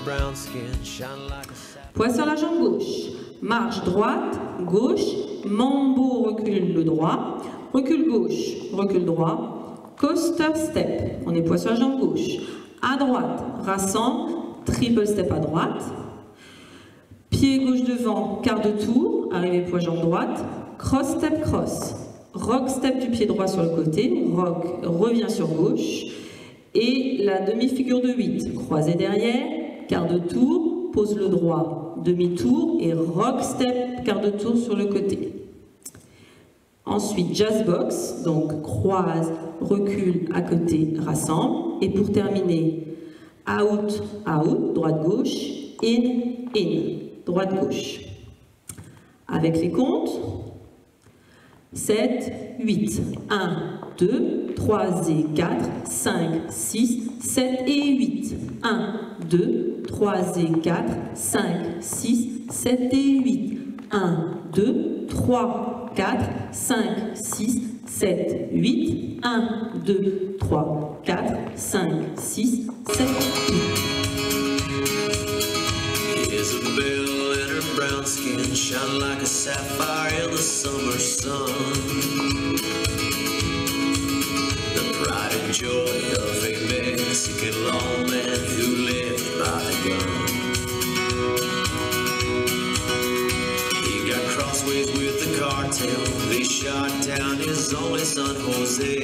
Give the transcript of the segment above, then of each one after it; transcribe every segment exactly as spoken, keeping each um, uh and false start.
Poids sur la jambe gauche. Marche droite, gauche, mambo, recule le droit, recule gauche, recule droit, coaster step, on est poids sur la jambe gauche. À droite, rassemble, triple step à droite, pied gauche devant, quart de tour, arrivé poids jambe droite, cross step cross, rock step du pied droit sur le côté, rock revient sur gauche, et la demi-figure de huit, croisé derrière, quart de tour, pose le droit, demi-tour et rock step, quart de tour sur le côté. Ensuite, jazz box, donc croise, recule, à côté, rassemble. Et pour terminer, out, out, droite-gauche, in, in, droite-gauche. Avec les comptes, sept, huit, un, deux, trois et quatre, cinq, six, sept et huit, un, deux, trois et quatre, cinq, six, sept et huit, un, deux, trois, quatre, cinq, six, sept, huit, un, deux, trois, quatre, cinq, six, sept, huit. Isabel and her brown skin shine like a sapphire in the summer sun. The pride and joy of a Mexican lawman who lived by the gun. He got crossways with the cartel. They shot down his only son, Jose.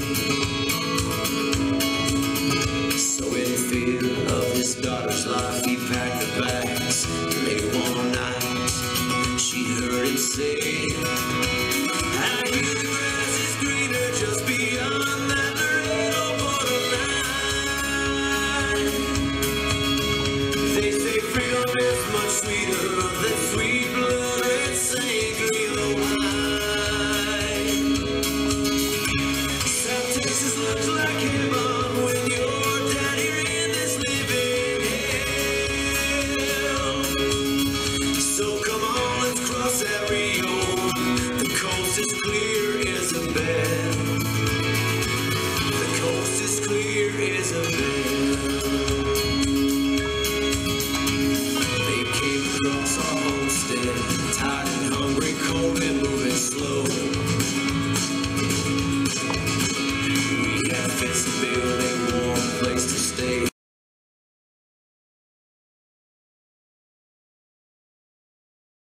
So in fear of his daughter's life, he packed the bags. Late one night, she heard him say, "I hear the grass is greener just beyond that Laredo borderline." They say freedom is much sweeter than sweet blood and sangria wine. South Texas looks like heaven when you're down here in this living hell. So come on, let's cross that Rio. The coast is clear.